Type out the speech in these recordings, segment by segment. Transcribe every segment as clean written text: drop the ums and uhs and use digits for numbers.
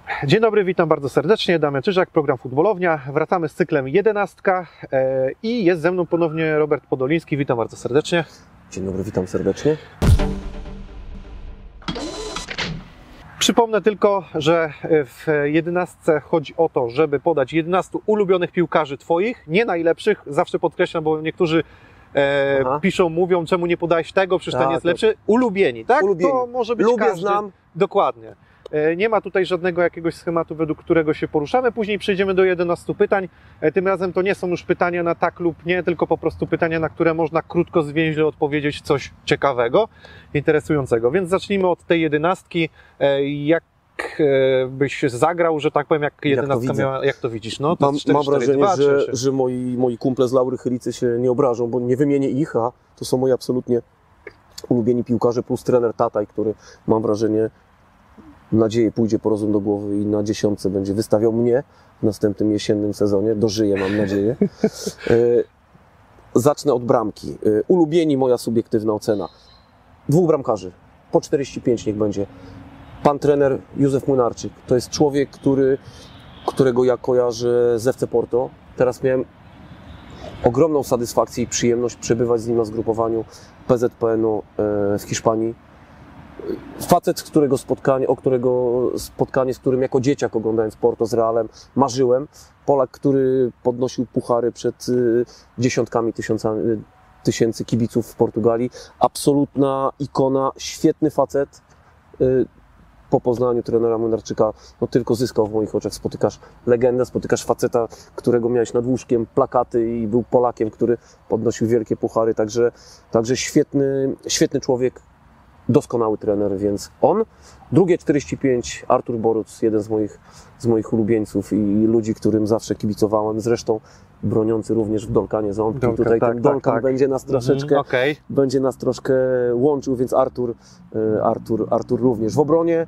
Dzień dobry, witam bardzo serdecznie. Damian Czyżak, program Futbolownia. Wracamy z cyklem 11 i jest ze mną ponownie Robert Podoliński. Witam bardzo serdecznie. Dzień dobry, witam serdecznie. Przypomnę tylko, że w 11 chodzi o to, żeby podać 11 ulubionych piłkarzy Twoich, nie najlepszych, zawsze podkreślam, bo niektórzy piszą, mówią, czemu nie podałeś tego, przecież ten jest lepszy. Ulubieni, tak? Ulubieni. To może być Lubię, każdy. znam. Dokładnie. Nie ma tutaj żadnego jakiegoś schematu, według którego się poruszamy. Później przejdziemy do 11 pytań. Tym razem to nie są już pytania na tak lub nie, tylko po prostu pytania, na które można krótko, zwięźle odpowiedzieć coś ciekawego, interesującego. Więc zacznijmy od tej 11. Jak byś zagrał, że tak powiem, jak 11 miała, jak to widzisz? No, to mam wrażenie, że moi kumple z Laury Chylicy się nie obrażą, bo nie wymienię ich, a to są moi absolutnie ulubieni piłkarze, plus trener Tataj, który, mam wrażenie, nadzieję, pójdzie po rozum do głowy i na 10 będzie wystawiał mnie w następnym jesiennym sezonie. Dożyję, mam nadzieję. Zacznę od bramki. Ulubieni, moja subiektywna ocena. 2 bramkarzy. Po 45 niech będzie. Pan trener Józef Młynarczyk. To jest człowiek, którego ja kojarzę z FC Porto. Teraz miałem ogromną satysfakcję i przyjemność przebywać z nim na zgrupowaniu PZPN-u w Hiszpanii. Facet, z którego spotkanie, z którym jako dzieciak oglądając Porto z Realem marzyłem. Polak, który podnosił puchary przed dziesiątkami tysięcy kibiców w Portugalii. Absolutna ikona, świetny facet. Po poznaniu trenera Młynarczyka no tylko zyskał w moich oczach. Spotykasz legendę, spotykasz faceta, którego miałeś nad łóżkiem plakaty i był Polakiem, który podnosił wielkie puchary. Także świetny człowiek. Doskonały trener, więc on. Drugie 45, Artur Boruc, jeden z moich ulubieńców i ludzi, którym zawsze kibicowałem, zresztą broniący również w Dolkanie Ząbki. Tutaj ten Dolkan będzie nas troszeczkę, będzie nas troszkę łączył, więc Artur również. W obronie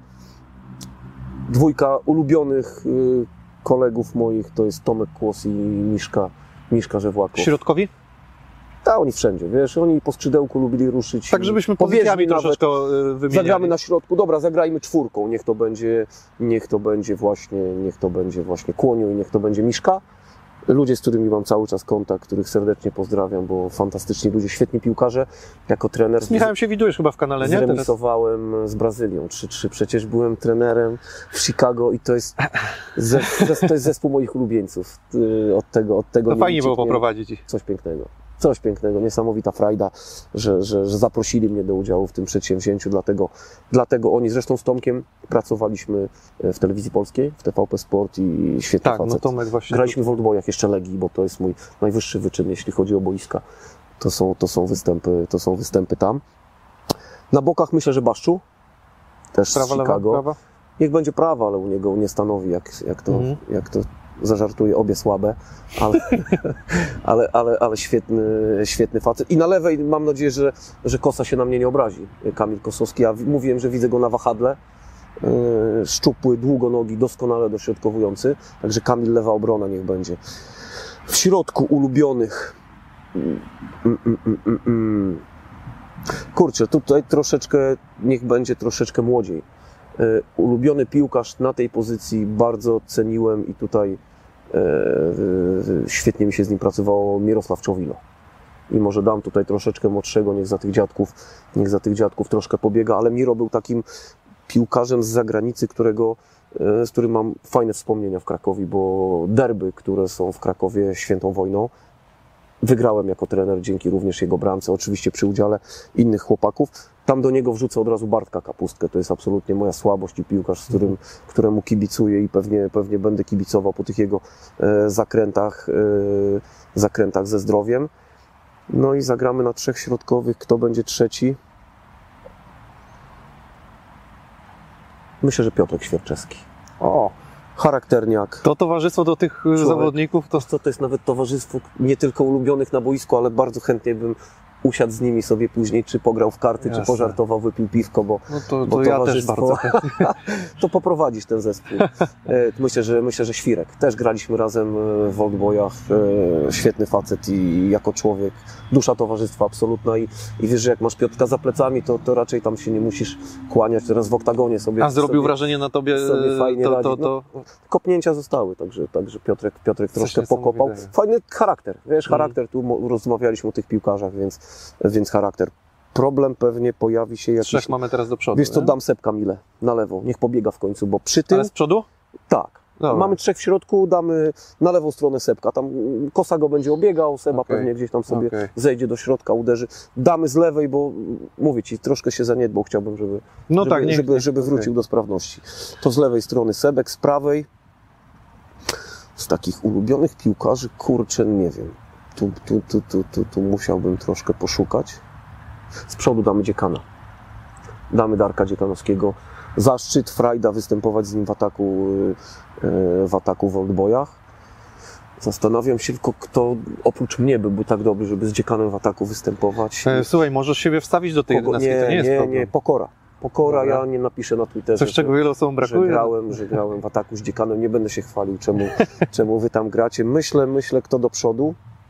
2 ulubionych kolegów moich to jest Tomek Kłos i Miszka Żewłakow. Środkowi? Tak, oni wszędzie, wiesz, oni po skrzydełku lubili ruszyć. Tak, żebyśmy pozycjami troszeczkę wymieniali. Zagramy na środku, dobra, zagrajmy 4, niech to będzie właśnie Kłoniu i niech to będzie Miszka. Ludzie, z którymi mam cały czas kontakt, których serdecznie pozdrawiam, bo fantastyczni ludzie, świetni piłkarze. Jako trener... Z Michałem się widujesz chyba w kanale, nie? Zremisowałem z Brazylią 3-3, przecież byłem trenerem w Chicago i to jest zespół moich ulubieńców. Od tego to fajnie było poprowadzić ich. Coś pięknego, niesamowita frajda, że zaprosili mnie do udziału w tym przedsięwzięciu, dlatego oni, zresztą z Tomkiem pracowaliśmy w Telewizji Polskiej, w TVP Sport i świetny facet. No Tomek właśnie. Graliśmy w Oldboyach jeszcze Legii, bo to jest mój najwyższy wyczyn, jeśli chodzi o boiska. To są występy tam. Na bokach myślę, że Baszczu, też z Chicago. Prawa? Niech będzie prawa, ale u niego nie stanowi, jak to zażartuję, obie słabe, ale świetny facet. I na lewej mam nadzieję, że Kosa się na mnie nie obrazi. Kamil Kosowski, ja mówiłem, że widzę go na wahadle. Szczupły, długonogi, doskonale dośrodkowujący. Także Kamil, lewa obrona niech będzie. W środku ulubionych... Kurczę, tutaj niech będzie troszeczkę młodziej. Ulubiony piłkarz na tej pozycji, bardzo ceniłem i tutaj świetnie mi się z nim pracowało, Mirosław Czowilo. I może dam tutaj troszeczkę młodszego, niech za tych dziadków troszkę pobiega, ale Miro był takim piłkarzem z zagranicy, z którym mam fajne wspomnienia w Krakowie, bo derby, które są w Krakowie świętą wojną, wygrałem jako trener dzięki również jego bramce, oczywiście przy udziale innych chłopaków. Tam do niego wrzucę od razu Bartka Kapustkę, to jest absolutnie moja słabość i piłkarz, któremu kibicuję i pewnie będę kibicował po tych jego zakrętach ze zdrowiem. No i zagramy na 3 środkowych, kto będzie trzeci? Myślę, że Piotrek Świerczewski. Charakterniak. To towarzystwo do tych zawodników to jest nawet towarzystwo nie tylko ulubionych na boisku, ale bardzo chętnie bym usiadł z nimi sobie później, czy pograł w karty, Jasne. czy pożartował, wypił piwko, bo No to bo ja też towarzystwo- bardzo chętnie. to poprowadzisz ten zespół. Myślę, że Świrek. Też graliśmy razem w Oldboyach. Świetny facet i jako człowiek dusza towarzystwa absolutna i wiesz, że jak masz Piotrka za plecami, to raczej tam się nie musisz kłaniać. Teraz w oktagonie sobie... A zrobił sobie, wrażenie na tobie sobie fajnie to, radzi. to, No, to... kopnięcia zostały, także Piotrek troszkę niesamowitego. pokopał. Fajny charakter, wiesz, charakter, tu rozmawialiśmy o tych piłkarzach, więc charakter. Problem pewnie pojawi się jakiś... Trzech mamy teraz do przodu. Wiesz co, nie? dam Sepka Mile na lewo, niech pobiega w końcu, bo przy tym... Ale z przodu? Tak. Dobra. Mamy 3 w środku, damy na lewą stronę Sepka. Tam Kosa go będzie obiegał, Seba Okej. pewnie gdzieś tam sobie Okej. zejdzie do środka, uderzy. Damy z lewej, bo mówię ci, troszkę się zaniedbał, chciałbym, żeby, No żeby, tak, niech, żeby wrócił do sprawności. To z lewej strony Sebek, z prawej. Z takich ulubionych piłkarzy, kurczę, nie wiem. Tu musiałbym troszkę poszukać. Z przodu damy Dziekana. Damy Darka Dziekanowskiego. Zaszczyt, frajda występować z nim w ataku w Oldboyach. Zastanawiam się tylko, kto oprócz mnie byłby tak dobry, żeby z Dziekanem w ataku występować. Słuchaj, możesz siebie wstawić do tej jedenastki, to nie jest problem. nie, Pokora. Pokora, Dobra. ja nie napiszę na Twitterze, Coś, czego wielu osobom że brakuje. grałem w ataku z Dziekanem. Nie będę się chwalił, czemu wy tam gracie. Myślę, kto do przodu.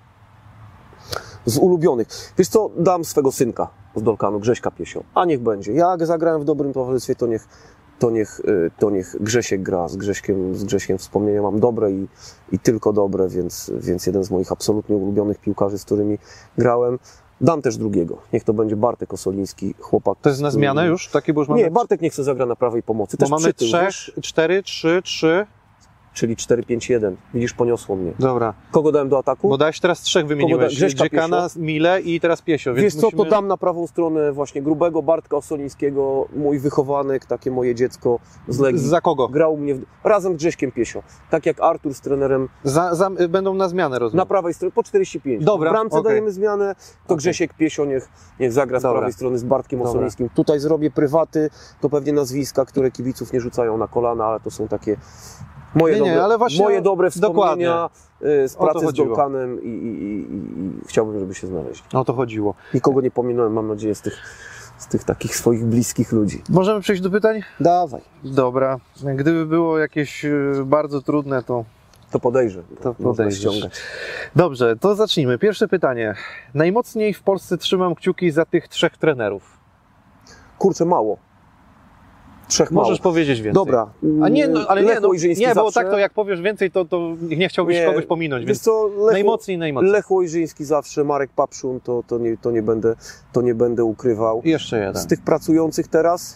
Z ulubionych. Wiesz co, dam swego synka z Dolkanu, Grześka Piesio. A niech będzie. Jak zagrałem w dobrym towarzystwie, to niech Grzesiek gra. Z Grześkiem wspomnienia mam dobre i tylko dobre, więc jeden z moich absolutnie ulubionych piłkarzy, z którymi grałem. Dam też drugiego. Niech to będzie Bartek Osoliński, chłopak. To jest na zmianę już? Taki, bo już mamy... Nie, Bartek niech sobie zagra na prawej pomocy. Bo Też mamy przytył, 3, wiesz? 4, 3, 3. Czyli 4-5-1. Widzisz, poniosło mnie. Dobra. Kogo dałem do ataku? Bo dałeś teraz 3 wymieniłeś. Grześka Dziekana, Mile i teraz Piesio. Więc Wiesz co, musimy... to dam na prawą stronę właśnie grubego Bartka Osolińskiego, mój wychowanek, takie moje dziecko z Legii. Za kogo? Grał u mnie razem z Grześkiem Piesio. Tak jak Artur z trenerem Będą na zmianę, rozumiem. na prawej stronie, po 45. Dobra, W bramce okej. dajemy zmianę, to Okej. Grzesiek Piesio niech zagra z Dobra. prawej strony z Bartkiem Dobra. Osolińskim. Tutaj zrobię prywaty, to pewnie nazwiska, które kibiców nie rzucają na kolana, ale to są takie ale właśnie moje dobre dokładnie. wspomnienia z O to pracy z chodziło. Dolkanem i chciałbym, żeby się znaleźli. O to chodziło. Nikogo nie pominąłem, mam nadzieję, z tych takich swoich bliskich ludzi. Możemy przejść do pytań? Dawaj. Dobra. Gdyby było jakieś bardzo trudne, to... To podejrzę. To można podejrzysz. ściągać. Dobrze, to zacznijmy. Pierwsze pytanie. Najmocniej w Polsce trzymam kciuki za tych 3 trenerów. Kurczę, mało. 3 mało. Możesz powiedzieć więcej. Dobra. A nie, no, ale Lech Łojżyński nie, bo zawsze. tak to jak powiesz więcej, to nie chciałbyś Nie. kogoś pominąć, Wiesz więc co, najmocniej. Lech Łojżyński zawsze, Marek Papszun, to nie będę ukrywał. I jeszcze jeden. Z tych pracujących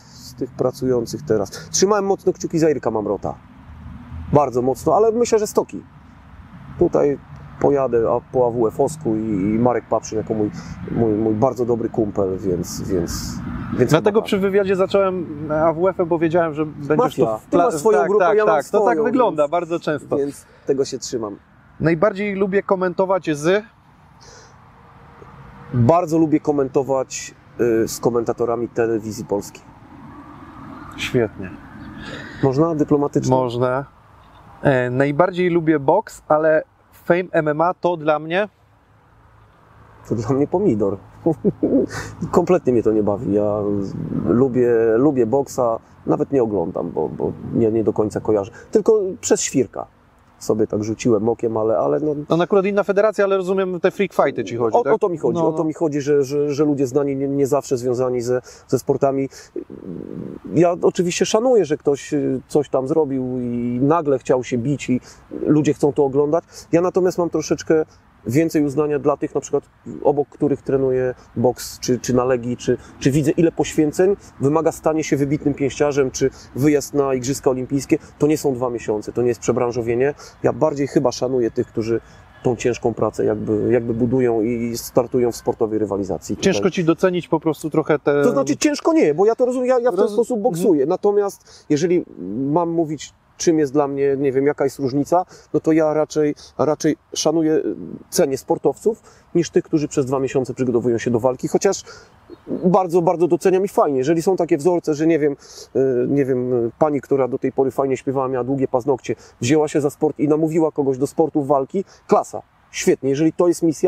teraz. Trzymałem mocno kciuki za Irka Mamrota. Bardzo mocno, ale myślę, że Stoki. Tutaj pojadę po AWF-owsku i Marek Papszyn jako mój bardzo dobry kumpel, więc Dlatego chyba przy wywiadzie zacząłem AWF-em, bo wiedziałem, że będziesz Mafia. tu... Ty masz swoją grupę, ja mam tak, to tak swoją, wygląda więc- bardzo często. więc tego się trzymam. Najbardziej lubię komentować Bardzo lubię komentować z komentatorami telewizji polskiej. Świetnie. Można dyplomatycznie? Można. Najbardziej lubię boks, ale Fame MMA to dla mnie... To dla mnie pomidor. Kompletnie mnie to nie bawi. Ja lubię boksa, nawet nie oglądam, bo nie do końca kojarzę. Tylko przez świrka sobie tak rzuciłem okiem, ale no, No akurat inna federacja, ale rozumiem, te freak fighty ci chodzi, tak? o to mi chodzi. No, O to mi chodzi, że ludzie znani nie zawsze związani ze sportami. Ja oczywiście szanuję, że ktoś coś tam zrobił i nagle chciał się bić i ludzie chcą to oglądać. Ja natomiast mam troszeczkę więcej uznania dla tych, na przykład obok których trenuję boks, czy na Legii, czy widzę, ile poświęceń wymaga stanie się wybitnym pięściarzem, czy wyjazd na Igrzyska Olimpijskie. To nie są 2 miesiące, to nie jest przebranżowienie. Ja bardziej chyba szanuję tych, którzy tą ciężką pracę jakby budują i startują w sportowej rywalizacji. Ciężko ci docenić po prostu trochę te... To znaczy ciężko nie, bo ja to rozumiem, ja w ten sposób boksuję. Natomiast jeżeli mam mówić, czym jest dla mnie, nie wiem, jaka jest różnica, no to ja raczej szanuję, cenię sportowców niż tych, którzy przez 2 miesiące przygotowują się do walki, chociaż bardzo, bardzo doceniam i fajnie. Jeżeli są takie wzorce, że nie wiem, pani, która do tej pory fajnie śpiewała, miała długie paznokcie, wzięła się za sport i namówiła kogoś do sportu walki, klasa, świetnie. Jeżeli to jest misja,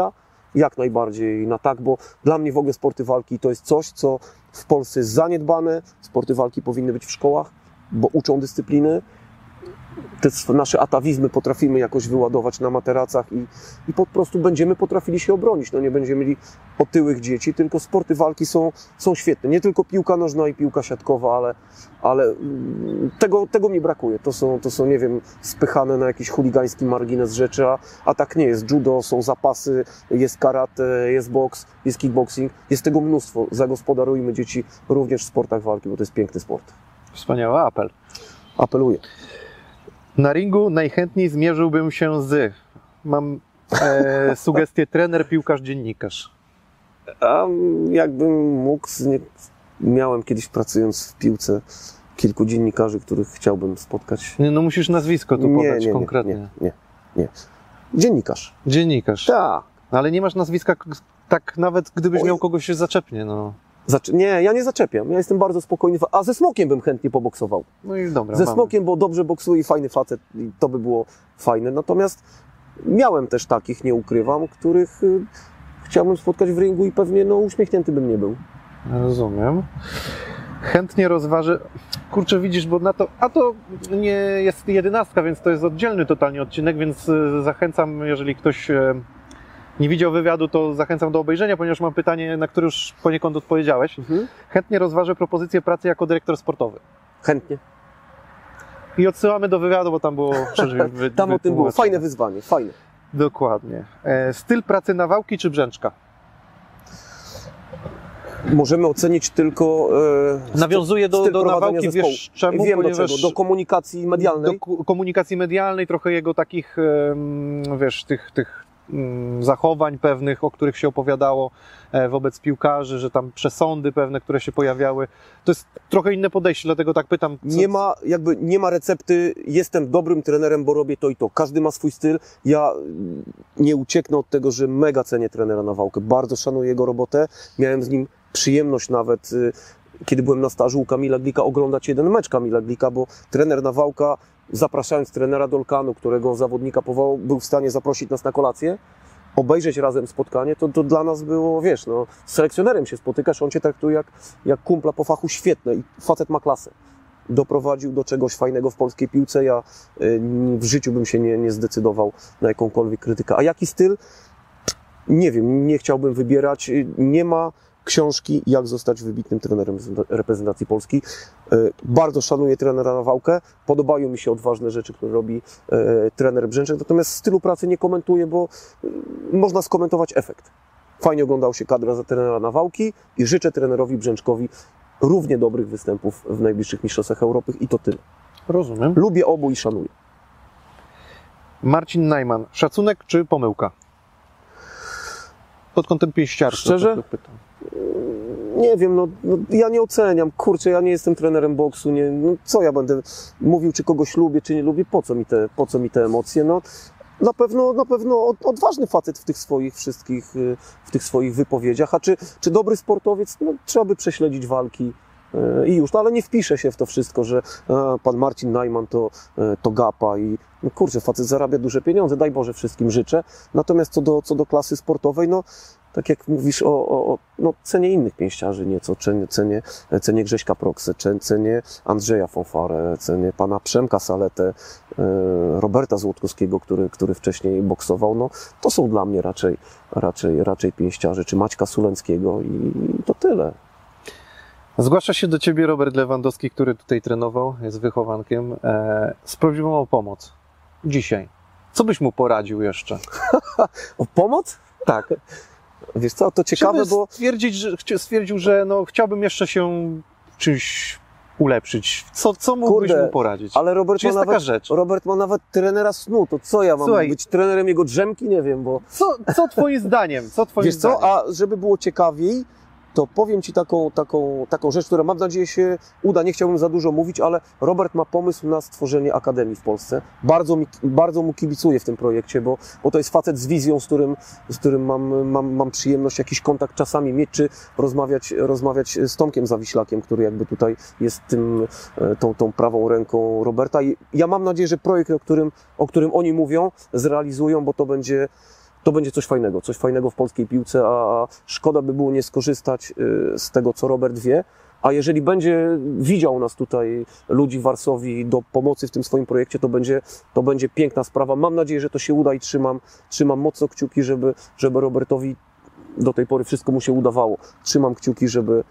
jak najbardziej na tak, bo dla mnie w ogóle sporty walki to jest coś, co w Polsce jest zaniedbane. Sporty walki powinny być w szkołach, bo uczą dyscypliny. Te nasze atawizmy potrafimy jakoś wyładować na materacach i po prostu będziemy potrafili się obronić. No nie będziemy mieli otyłych dzieci, tylko sporty walki są świetne. Nie tylko piłka nożna i piłka siatkowa, ale tego mi brakuje. To są, nie wiem, spychane na jakiś chuligański margines rzeczy, a tak nie jest. Judo, są zapasy, jest karate, jest boks, jest kickboxing. Jest tego mnóstwo. Zagospodarujmy dzieci również w sportach walki, bo to jest piękny sport. Wspaniały apel. Apeluję. Na ringu najchętniej zmierzyłbym się z... Mam sugestię trener, piłkarz, dziennikarz. A jakbym mógł, miałem kiedyś pracując w piłce kilku dziennikarzy, których chciałbym spotkać. Nie, no musisz nazwisko tu podać konkretnie. Nie. Dziennikarz. Dziennikarz. Tak. Ale nie masz nazwiska, tak nawet gdybyś miał kogoś się zaczepnie, no. Nie, ja nie zaczepiam. Ja jestem bardzo spokojny. A ze Smokiem bym chętnie poboksował. No i dobra. Ze Smokiem, bo dobrze boksuje i fajny facet. I to by było fajne. Natomiast miałem też takich, nie ukrywam, których chciałbym spotkać w ringu i pewnie uśmiechnięty bym nie był. Rozumiem. Chętnie rozważę... Kurczę, widzisz, bo na to... A to nie jest 11, więc to jest oddzielny totalnie odcinek, więc zachęcam, jeżeli ktoś nie widział wywiadu, to zachęcam do obejrzenia, ponieważ mam pytanie, na które już poniekąd odpowiedziałeś. Chętnie rozważę propozycję pracy jako dyrektor sportowy. Chętnie. I odsyłamy do wywiadu, bo tam było... Tam o tym było. Fajne wyzwanie, fajne. Dokładnie. Styl pracy Nawałki czy Brzęczka? Możemy ocenić tylko... Nawiązuje do Nawałki, wiesz czemu? Wiem do czego, do komunikacji medialnej. Do komunikacji medialnej, trochę jego takich, wiesz, tych zachowań pewnych, o których się opowiadało wobec piłkarzy, że tam przesądy pewne, które się pojawiały. To jest trochę inne podejście, dlatego tak pytam. Nie ma recepty, jestem dobrym trenerem, bo robię to i to. Każdy ma swój styl. Ja nie ucieknę od tego, że mega cenię trenera Nawałkę. Bardzo szanuję jego robotę. Miałem z nim przyjemność nawet, kiedy byłem na stażu u Kamila Glika, oglądać jeden mecz Kamila Glika, bo trener Nawałka, zapraszając trenera Dolkanu, którego zawodnika powołał, był w stanie zaprosić nas na kolację, obejrzeć razem spotkanie, to dla nas było, wiesz, z selekcjonerem się spotykasz, on cię traktuje jak kumpla po fachu, świetne i facet ma klasę. Doprowadził do czegoś fajnego w polskiej piłce, ja w życiu bym się nie zdecydował na jakąkolwiek krytykę. A jaki styl? Nie wiem, nie chciałbym wybierać, nie ma książki, jak zostać wybitnym trenerem reprezentacji Polski. Bardzo szanuję trenera Nawałkę, podobają mi się odważne rzeczy, które robi trener Brzęczek, natomiast stylu pracy nie komentuję, bo można skomentować efekt. Fajnie oglądał się kadra za trenera Nawałki i życzę trenerowi Brzęczkowi równie dobrych występów w najbliższych mistrzostwach Europy i to tyle. Rozumiem. Lubię obu i szanuję. Marcin Najman, szacunek czy pomyłka? Pod kątem pięściarstwa. Szczerze? Nie wiem, ja nie oceniam, kurczę, ja nie jestem trenerem boksu, co ja będę mówił, czy kogoś lubię, czy nie lubię, po co mi te emocje, na pewno odważny facet w tych swoich wszystkich, w tych swoich wypowiedziach, a czy dobry sportowiec, trzeba by prześledzić walki i już, ale nie wpiszę się w to wszystko, że pan Marcin Najman to gapa i kurczę, facet zarabia duże pieniądze, daj Boże wszystkim życzę, natomiast co do klasy sportowej, tak jak mówisz cenię innych pięściarzy nieco, cenię Grześka Proksę, cenię Andrzeja Fonfarę, cenię pana Przemka Saletę, Roberta Złotkowskiego, który wcześniej boksował, to są dla mnie raczej pięściarze, czy Maćka Sulenckiego i to tyle. Zgłasza się do ciebie Robert Lewandowski, który tutaj trenował, jest wychowankiem, z prośbą o pomoc. Dzisiaj. Co byś mu poradził jeszcze? O pomoc? Tak. Wiesz co, to ciekawe, bo... Stwierdził, że chciałbym jeszcze się czymś ulepszyć. Co mógłbyś mu poradzić? Ale Robert ma nawet trenera snu, to co ja mam być trenerem jego drzemki? Nie wiem, bo... Co twoim zdaniem? Wiesz co, a żeby było ciekawiej, to powiem ci taką rzecz, która mam nadzieję się uda. Nie chciałbym za dużo mówić, ale Robert ma pomysł na stworzenie akademii w Polsce. Bardzo mu kibicuję w tym projekcie, bo to jest facet z wizją, z którym mam przyjemność jakiś kontakt czasami mieć, czy rozmawiać z Tomkiem Zawiślakiem, który jakby tutaj jest tą prawą ręką Roberta. I ja mam nadzieję, że projekt, o którym oni mówią, zrealizują, bo to będzie coś fajnego w polskiej piłce, a szkoda by było nie skorzystać z tego, co Robert wie. A jeżeli będzie widział nas tutaj, ludzi w Varsovii, do pomocy w tym swoim projekcie, to będzie piękna sprawa. Mam nadzieję, że to się uda i trzymam mocno kciuki, żeby Robertowi do tej pory wszystko mu się udawało. Trzymam kciuki,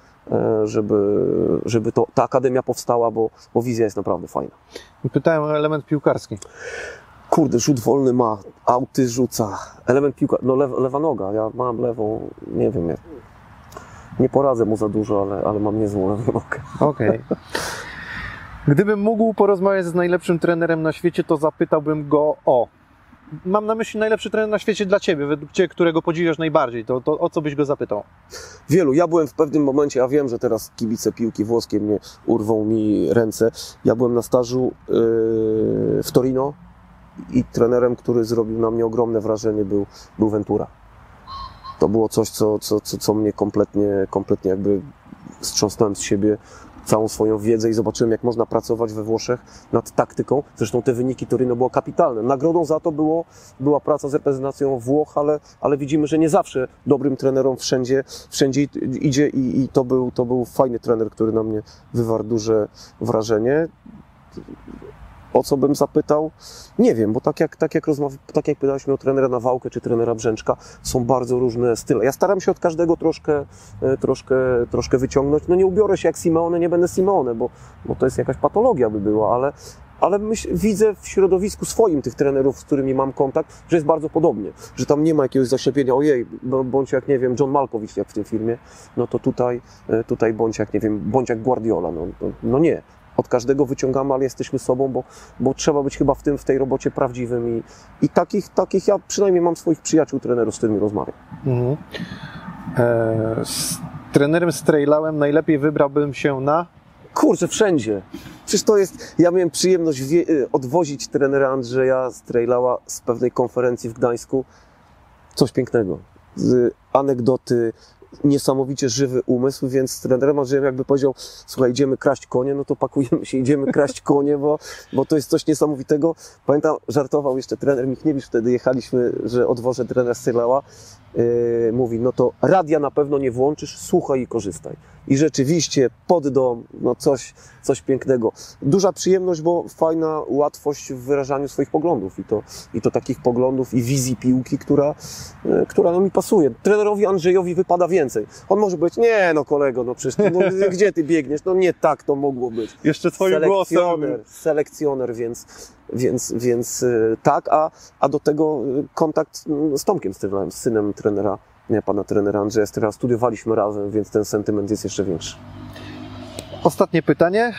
żeby ta akademia powstała, bo wizja jest naprawdę fajna. Pytałem o element piłkarski. Kurde, rzut wolny ma, auty rzuca, element piłkarski, no lewa noga, ja mam lewą, nie wiem, nie poradzę mu za dużo, ale mam niezłą lewą nogę. Okej. Gdybym mógł porozmawiać z najlepszym trenerem na świecie, to zapytałbym go o... Mam na myśli najlepszy trener na świecie dla Ciebie, według Ciebie, którego podziwiasz najbardziej. To o co byś go zapytał? Wielu. Ja byłem w pewnym momencie, ja wiem, że teraz kibice piłki włoskiej mnie urwą mi ręce. Ja byłem na stażu w Torino i trenerem, który zrobił na mnie ogromne wrażenie, był Ventura. To było coś, co mnie kompletnie jakby strząsnąłem z siebie całą swoją wiedzę i zobaczyłem, jak można pracować we Włoszech nad taktyką. Zresztą te wyniki Torino było kapitalne. Nagrodą za to była praca z reprezentacją Włoch, ale widzimy, że nie zawsze dobrym trenerom wszędzie idzie i to był fajny trener, który na mnie wywarł duże wrażenie. O co bym zapytał? Nie wiem, bo tak jak pytałeś o trenera Nawałkę czy trenera Brzęczka, są bardzo różne style. Ja staram się od każdego troszkę wyciągnąć. No nie ubiorę się jak Simeone, nie będę Simeone, bo to jest jakaś patologia by była, ale widzę w środowisku swoim tych trenerów, z którymi mam kontakt, że jest bardzo podobnie, że tam nie ma jakiegoś zaślepienia, ojej, bądź jak, nie wiem, John Malkowicz jak w tym filmie, no to tutaj bądź jak, nie wiem, bądź jak Guardiola, no nie. Od każdego wyciągamy, ale jesteśmy sobą, bo trzeba być chyba w tej robocie prawdziwym i takich ja przynajmniej mam swoich przyjaciół, trenerów, z którymi rozmawiam. Mhm. Z trenerem Strejlałem najlepiej wybrałbym się na... Kurczę, wszędzie. Przecież to jest... Ja miałem przyjemność odwozić trenera Andrzeja Strejlała z pewnej konferencji w Gdańsku. Coś pięknego. Anegdoty, niesamowicie żywy umysł, więc z trenerem Andrzejem jakby powiedział, słuchaj, idziemy kraść konie, no to pakujemy się, idziemy kraść konie, bo to jest coś niesamowitego. Pamiętam, żartował jeszcze trener Michniewicz, wtedy jechaliśmy, że odwożę trenera Strejlała. Mówi, no to radia na pewno nie włączysz, słuchaj i korzystaj. I rzeczywiście pod dom, no coś pięknego. Duża przyjemność, bo fajna łatwość w wyrażaniu swoich poglądów i to takich poglądów i wizji piłki, która no mi pasuje. Trenerowi Andrzejowi wypada więcej. On może być, nie no kolego, no przecież gdzie ty biegniesz? No nie tak to mogło być. Jeszcze twoim głosem. Selekcjoner, więc tak, a do tego kontakt z Tomkiem Strejlałem, z synem trenera, pana trenera Andrzeja Strejla. Studiowaliśmy razem, więc ten sentyment jest jeszcze większy. Ostatnie pytanie.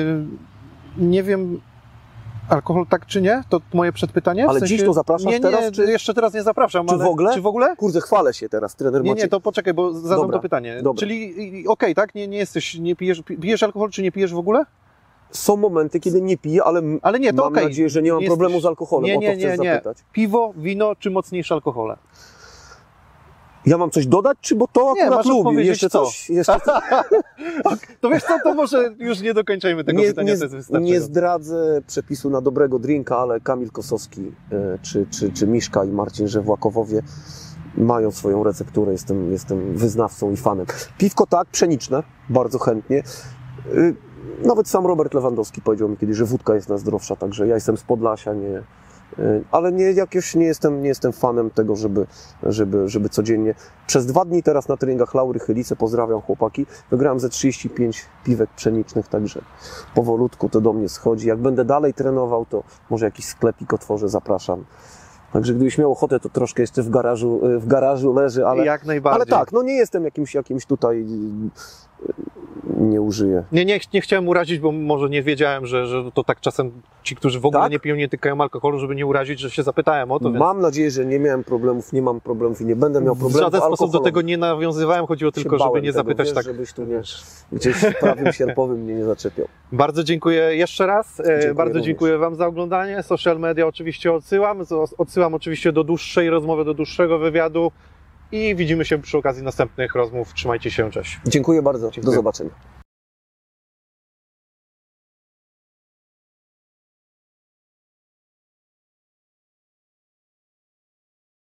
Nie wiem, alkohol tak czy nie? To moje przedpytanie? Ale dziś to zapraszasz teraz? Nie, jeszcze teraz nie zapraszam. Czy w ogóle? Czy w ogóle? Kurde, chwalę się teraz, trener Maciej. Nie, to poczekaj, bo zadam Dobra, to pytanie. dobra. Czyli okej, tak? Nie pijesz alkohol, czy nie pijesz w ogóle? Są momenty, kiedy nie piję, ale nie, to mam nadzieję, że nie mam problemu z alkoholem. O to chcę zapytać. Piwo, wino, czy mocniejsze alkohole? Ja mam coś dodać, czy bo to Nie, akurat masz lubię? odpowiedzieć Jeszcze co? coś? Jeszcze coś? To wiesz co, to może już nie dokończajmy tego pytania, to jest wystarczające. Nie zdradzę przepisu na dobrego drinka, ale Kamil Kosowski, czy Miszka i Marcin Żewłakowowie mają swoją recepturę. Jestem wyznawcą i fanem. Piwko tak, pszeniczne, bardzo chętnie. Nawet sam Robert Lewandowski powiedział mi kiedyś, że wódka jest najzdrowsza, także ja jestem z Podlasia, ale nie jestem fanem tego, żeby codziennie. Przez 2 dni teraz na treningach Laury Chylice, pozdrawiam chłopaki, wygrałem ze 35 piwek pszenicznych, także powolutku to do mnie schodzi. Jak będę dalej trenował, to może jakiś sklepik otworzę, zapraszam. Także gdybyś miał ochotę, to troszkę jeszcze w garażu leży, ale, jak najbardziej. ale tak, no nie jestem jakimś tutaj, nie użyję. Nie chciałem urazić, bo może nie wiedziałem, że to tak czasem ci, którzy w ogóle Tak? nie piją, nie tykają alkoholu, żeby nie urazić, że się zapytałem o to. Mam nadzieję, że nie miałem problemów, nie mam problemów i nie będę miał W problemów żaden sposób do alkoholowych. tego nie nawiązywałem, chodziło tylko, żeby nie zapytać wiesz, tak. żebyś tu gdzieś w prawym sierpowym mnie nie zaczepiał. Bardzo dziękuję jeszcze raz. Bardzo również. dziękuję Wam za oglądanie. Social media oczywiście odsyłam oczywiście do dłuższej rozmowy, do dłuższego wywiadu i widzimy się przy okazji następnych rozmów. Trzymajcie się, cześć. Dziękuję bardzo. Dziękuję. Do zobaczenia.